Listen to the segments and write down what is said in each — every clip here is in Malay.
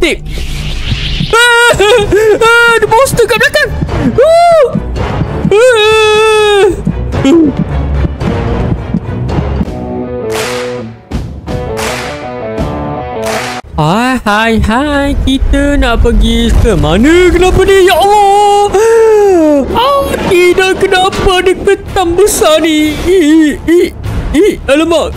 tape. Ada monster kat belakang. Hai, kita nak pergi ke mana? Kenapa ni? Ya Allah. Tidak, kenapa ada ketam besar ni? Alamak.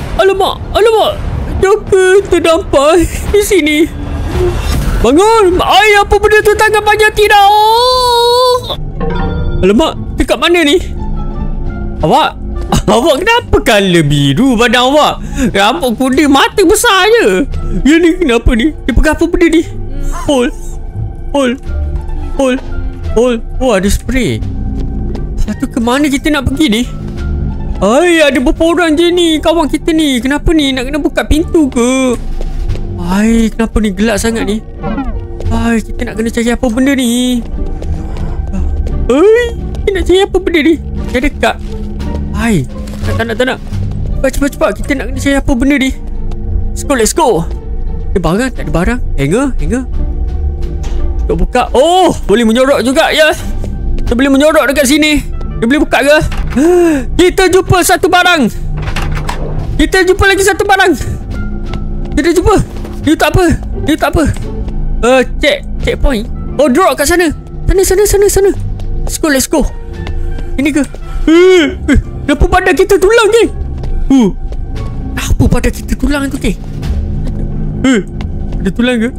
Joker terdampak di sini. Bangun. Apa benda tu tangan panjang tidak? Alamak, dekat mana ni? Awak kenapa color biru badan awak? Rambut kuning, mata besar je. Yang ni kenapa ni? Dia pegang apa benda ni? Hole. Oh, ada spray. Satu ke mana kita nak pergi ni? Ada berapa orang je ni kawan kita ni? Kenapa ni? Nak kena buka pintu ke? Kenapa ni gelap sangat ni? Kita nak kena cari apa benda ni? Kita nak cari apa benda ni? Dia dekat. Tak nak. Cepat. Kita nak kena cari apa benda ni? Let's go. Ada barang? Tak ada barang. Hanger. Untuk buka. Oh, boleh menyorok juga ya. Kita boleh menyorok dekat sini. Dia boleh buka ke? Kita jumpa satu barang. Kita jumpa lagi satu barang. Kita jumpa. Dia tak apa. Checkpoint. Oh, drop kat sana. Sana. Let's go. Ini ke? Kenapa badan kita tulang ke? Apa badan kita tulang tu ke? Ada tulang ke?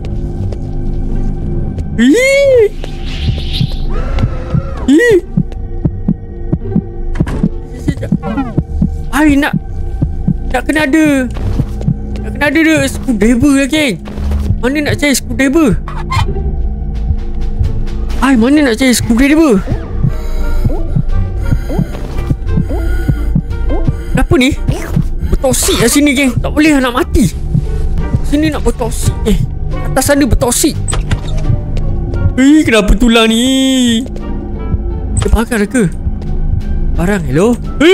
Nak kena ada screwdriver lah, geng. Mana nak cari screwdriver? Mana nak cari screwdriver? Kenapa ni? Bertosik lah sini, geng. Tak boleh nak mati. Sini nak bertosik. Atas sana bertosik. Kenapa tulang ni? Dia bakar ke? Barang, hello?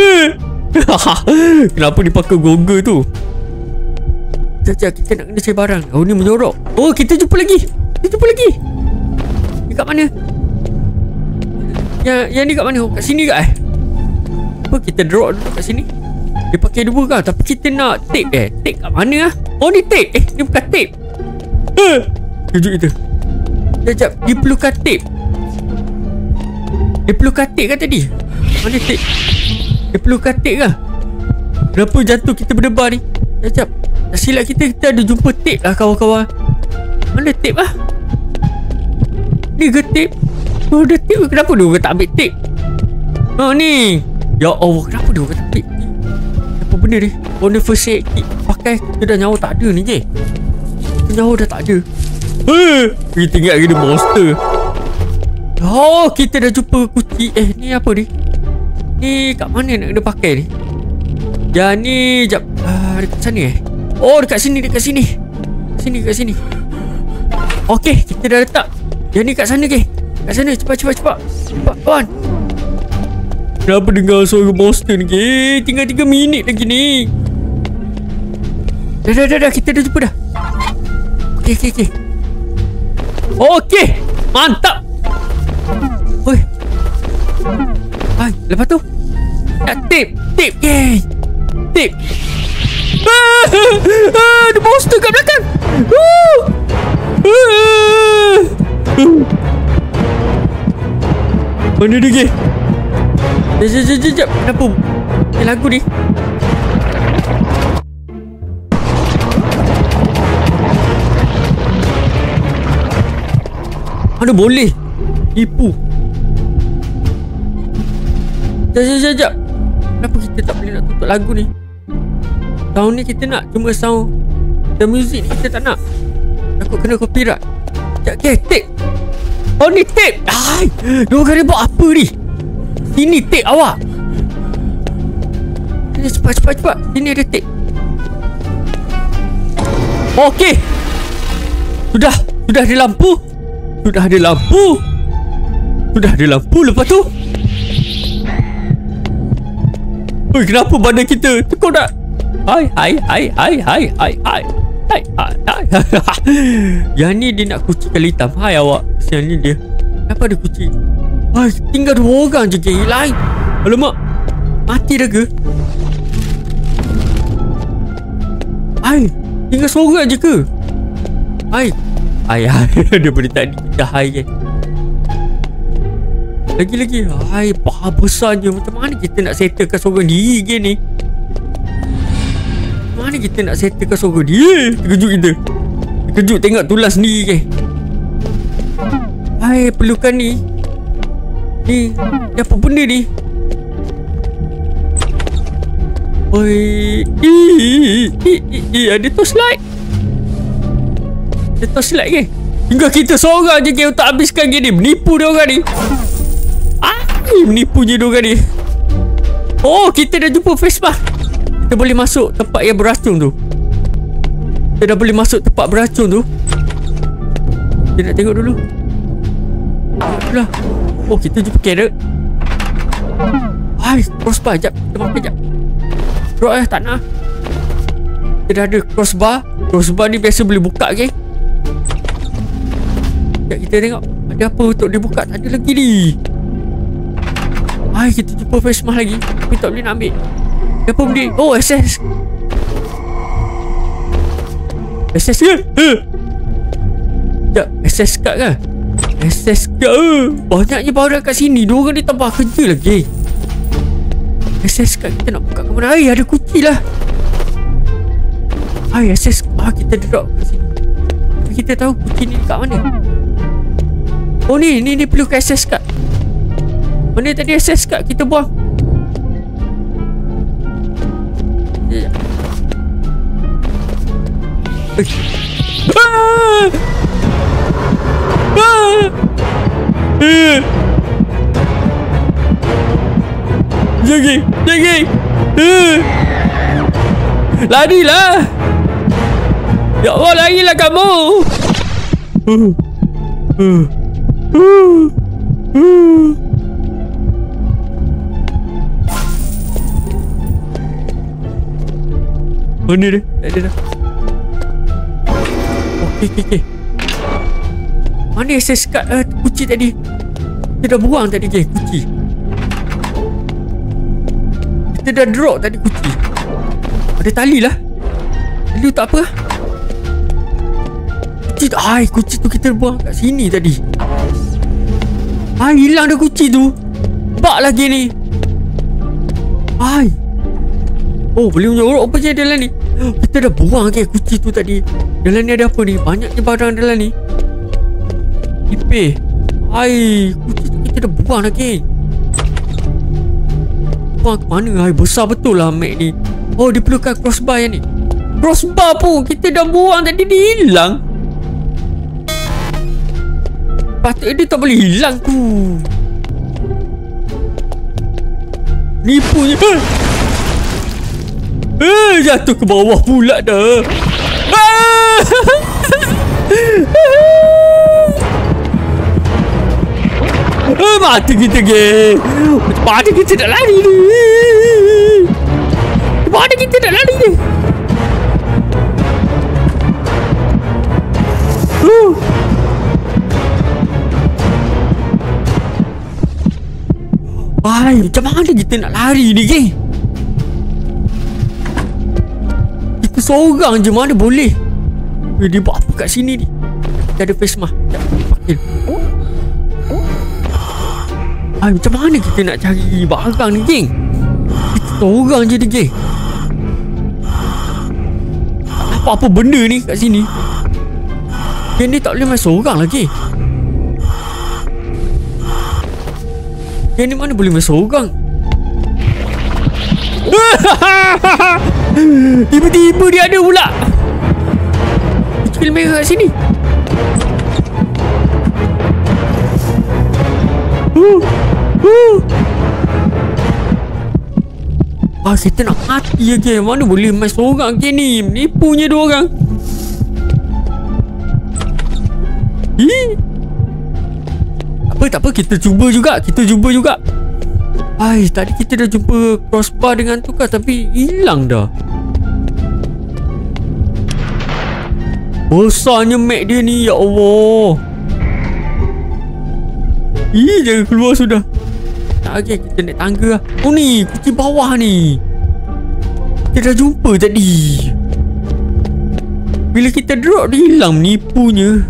Kenapa dia pakai goggle tu? Sekejap, kita nak kena cari barang. Oh, ni menyorok. Oh, kita jumpa lagi. Ni kat mana? Yang ni kat mana? Kat sini ke? Apa kita drop dulu kat sini? Dia pakai dua kan? Tapi kita nak tape. Tape kat mana lah? Oh, ni tape. Ni bukan tape. Kejut kita. Sekejap, dia perlukan tape. Dia perlukan tape kan tadi? Mana tape? Dia perlukan tape kan? Kenapa jatuh kita berdebar ni? Sekejap, tak silap kita ada jumpa tape lah, kawan-kawan. Mana tape lah? Ni ke tape? Oh, ada tape. Kenapa dia orang tak ambil tape? Ni. Ya Allah, kenapa dia orang tak ambil ni? Apa benda ni? Oh, ni first aid kit. Pakai, kita dah nyawa tak ada ni, je. Kita nyawa dah tak ada. Kita ingat kena monster. Oh, kita dah jumpa kunci. Ni apa ni? Ni kat mana nak kena pakai ni? Yang ni, jap. Dekat sana Oh, dekat sini. Sini. Okey, kita dah letak. Yang ni kat sana ke? Kat sana, cepat. Cepat, kawan. Kenapa dengar suara monster ni, ke? Tinggal 3 minit lagi ni. Dah, kita dah jumpa dah. Okey. Okey, mantap. Oi. Lepas tu nak tape, geng. Tape. Ada monster kat belakang. Mana dia, geng? Sekejap. Kenapa lagu ni? Mana boleh tipu? Sekejap. Kenapa kita tak boleh nak tutup lagu ni? Sound ni kita nak, cuma sound the music ni kita tak nak. Takut kena copyright. Sekejap, okay, tape. Oh, ni tape. Diorang dia buat apa ni? Sini tape awak. Sini, cepat. Sini ada tape. Okey. Sudah ada lampu. Lepas tu, kenapa badan kita tekuk tak? Hai. Hai. Yang ni dia nak kucing kali hitam. Hai awak. Sial ni dia. Kenapa ada kucing? Hai, tinggal 2 orang je geng lain. Alamak. Mati dah ke? Hai, tinggal seorang je ke? Hai. Daripada tadi kita hai kan. Lagi. Hai, paha besarnya. Macam mana kita nak settlekan seorang diri ke ni? Mana kita nak settlekan seorang diri? Terkejut kita. Terkejut tengok tulang sendiri ke. Hai, perlukan ni. Ni apa benda ni? Oi, ada torchlight. Ada torchlight ke? Tinggal kita seorang je ke untuk habiskan game ni. Menipu dia orang ni. Menipu je dia orang ni. Oh, kita dah jumpa face mask. Kita boleh masuk tempat yang beracun tu. Kita dah boleh masuk tempat beracun tu. Kita nak tengok dulu. Itulah. Oh, kita jumpa carrot. Hai, crossbar. Sekejap. Kita makan sekejap. Drop tak nak. Kita dah ada crossbar. Crossbar ni biasa boleh buka ke? Sekejap kita tengok. Ada apa untuk dia buka? Tak ada lagi ni. Hai, kita jumpa face mask lagi. Tapi tak boleh nak ambil. Apa benda? Oh, SS. SS ke? Sekejap, SS card kan? SS card. Banyaknya barang kat sini. 2 orang ni tambah kerja lagi. SS card kita nak buka ke mana? Hai, ada kunci lah. Hai, SS. Kita drop kat sini. Tapi kita tahu kunci ni kat mana. Oh, ni perlu ke SS card. Mana tadi SS card kita buang? Jangan. Larilah. Ya Allah, larilah kamu. Oh, ni dia. Tak ada dah. Okey. Mana SS card kunci tadi? Kita dah buang tadi ke kunci. Kita dah drop tadi kunci. Ada tali lah. Tali tak apa. Kunci tu kita buang kat sini tadi. Hilang dah kunci tu. Bak lagi ni. Oh, boleh menyorok apa je dalam ni. Kita dah buang ke kunci tu tadi. Dalam ni ada apa ni? Banyaknya barang dalam ni. Ipeh. Kunci tu kita dah buang lagi. Buang ke mana? Besar betul lah Mac ni. Oh, dia perlukan crossbar yang ni. Crossbar pun kita dah buang tadi, dia hilang. Patutnya dia tak boleh hilang tu. Nipunya. Jatuh ke bawah pula dah. Mati kita ke. Macam mana kita nak lari ni? Macam mana kita nak lari ni? Macam mana kita nak lari ni ke? Kita seorang je, mana boleh. Dia buat apa kat sini ni? Kita ada face mask. Pakil. Macam mana kita nak cari barang ni geng? Kita seorang je ni geng. Apa-apa benda ni kat sini. Geng ni tak boleh main seorang lagi. Geng ni mana boleh main seorang. Tiba-tiba dia ada pula. Kecil merah kat sini. Kita nak mati lagi. Mana boleh main seorang ke ni? Menipunya 2 orang. Tak apa, kita cuba juga. Tadi kita dah jumpa crossbar dengan tu kan, tapi hilang dah. Besarnya Mac dia ni. Ya Allah. Jangan keluar sudah. Tak lagi kita naik tangga lah. Oh ni kunci bawah ni. Kita dah jumpa tadi. Bila kita drop dia hilang menipunya.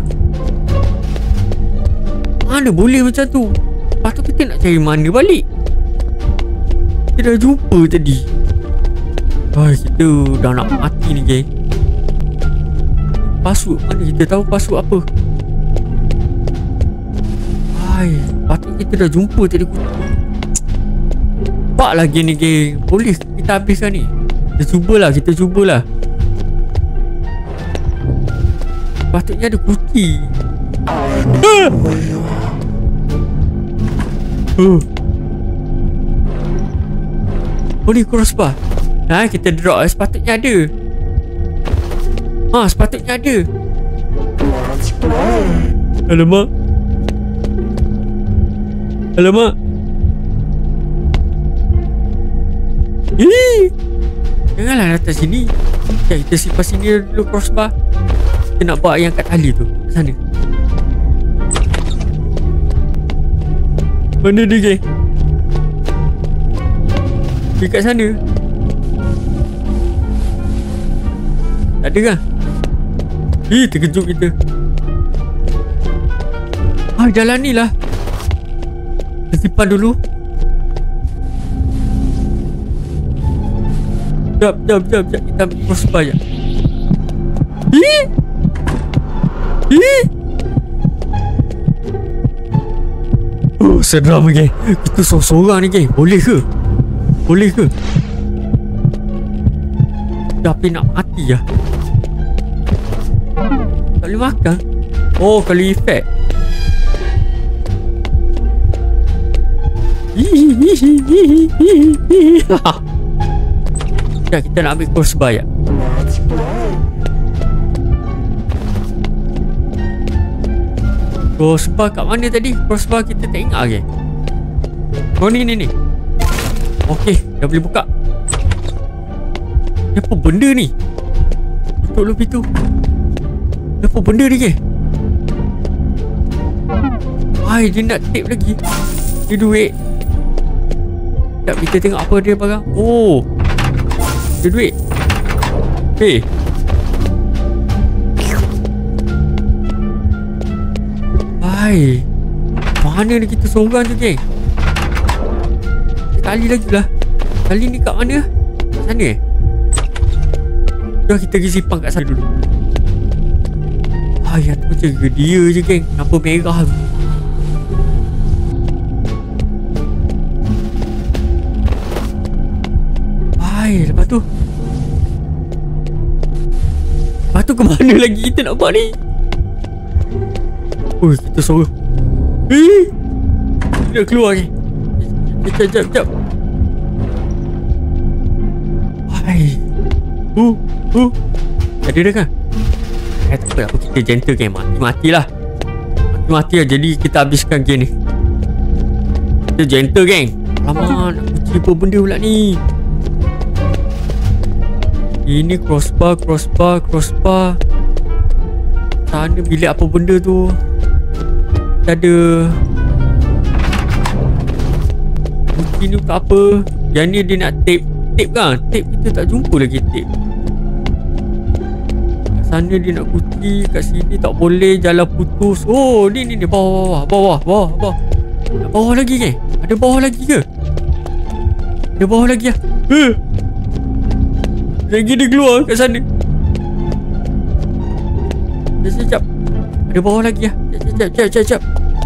Mana boleh macam tu. Lepas tu kita nak cari mana balik. Kita dah jumpa tadi. Kita dah nak mati ni geng. Password mana kita tahu password apa. Patut kita dah jumpa tadi. Nampak lagi ni geng. Boleh kita habiskan ni. Kita cubalah. Patutnya ada kunci. Oh ni crossbar. Kita drop. Sepatutnya ada. Sepatutnya ada. Alamak. Janganlah datang sini. Kita simpan sini dulu crossbar. Kita nak bawa yang kat tali tu. Sana. Mana dia geng? Dia kat sana. Tak ada kan? Terkejut kita. Jalan ni lah. Kita simpan dulu. Sekejap. Kita ambil crossbar je. Seram geng. Kita seorang-seorang ni geng. Boleh ke? Tapi nak mati lah. Tak boleh makan. Kalau efek. Kita nak ambil crossbar ya. Crossbar kat mana tadi? Crossbar kita tak ingat lagi. Ni. Okey, dah boleh buka. Apa benda ni? Tutup dulu pintu. Apa benda ni ke? Dia nak tape lagi. Dia duit. Tak, kita tengok apa dia barang. Dia duit. Mana ni kita seorang tu geng? Tali lagi lah. Tali ni kat mana? Kat sana Dah kita pergi simpan kat sana dulu. Yang tu jaga dia je geng. Kenapa merah tu? Lepas tu ke mana lagi kita nak buat ni? Kita sorang. Dia dah keluar ni. Sekejap. Ada dah kan? Tak apa kita gentle kan. Mati-matilah. Mati lah. Jadi kita habiskan game ni. Kita gentle geng. Alamak, nak kunci apa benda pula ni. Ini crossbar. Sana bilik apa benda tu. Tak ada. Kunci ni tak apa. Yang ni dia nak tape. Tape kan? Tape kita tak jumpa lagi tape. Kat sana dia nak kunci. Kat sini tak boleh. Jalan putus. Ni bawah. Ada bawah lagi ke? Ada bawah lagi ke? Ada bawah lagi lah. Lagi dia keluar kat sana. Sekejap. Ada bawah lagi lah. Sekejap.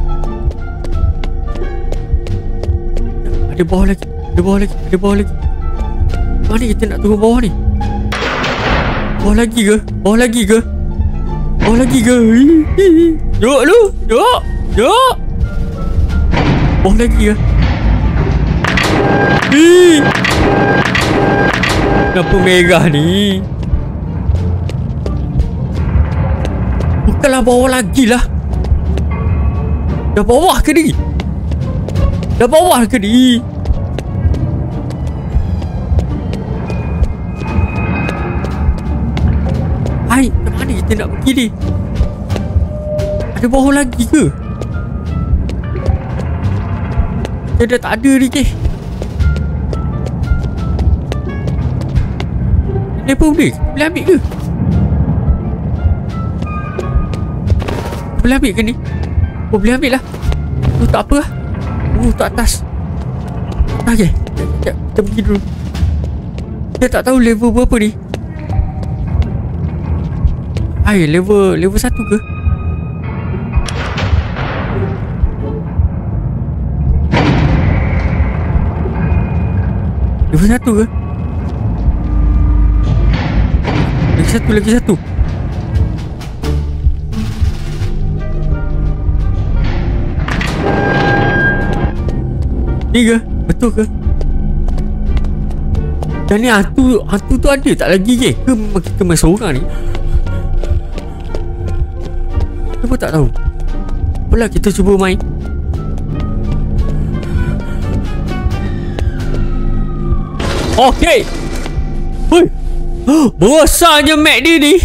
Ada bawah lagi. Mana kita nak turun bawah ni? Bawah lagi ke? Jom lu. Jom. Bawah lagi ke? Kenapa merah ni? Bukanlah bawah lagi lah. Dah bawah ke ni? Ke mana kita kita nak pergi ni? Ada bawah lagi ke? Dia dah tak ada ni ke? Level ni boleh ambil ke? Boleh ambil ke ni? Oh, boleh ambil lah. Oh, tak apa lah. Oh, tak atas. Okay, sekejap, kita pergi dulu. Dia tak tahu level berapa ni. Hai, level 1 ke? Level 1 ke? Lagi satu. Ni ke? Betul ke? Dan ni hantu tu ada tak lagi ke? Ke memang kita main seorang ni? Kita pun tak tahu. Apalah, kita cuba main. Okey. Hui. Besarnya map dia ni.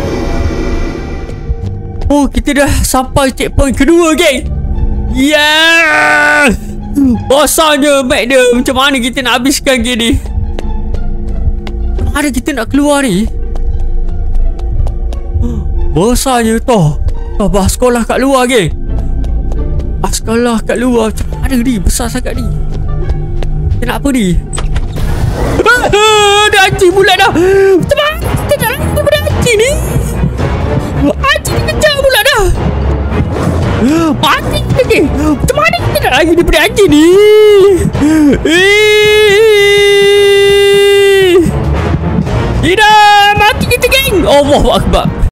Oh, kita dah sampai checkpoint kedua, geng. Yes. Besarnya map dia. Macam mana kita nak habiskan game ni? Macam mana kita nak keluar ni? Besarnya tu. Bahas sekolah kat luar, geng. Bahas sekolah kat luar. Macam mana ni? Besar sangat ni. Kita nak apa ni? Dah anjing pula dah. Macam mana kita nak lari daripada anjing ni? Anjing ni kejar pula dah. Mati kita ni. Macam mana kita nak lari daripada anjing ni? Tidak. Mati kita, geng. Allahu Akbar.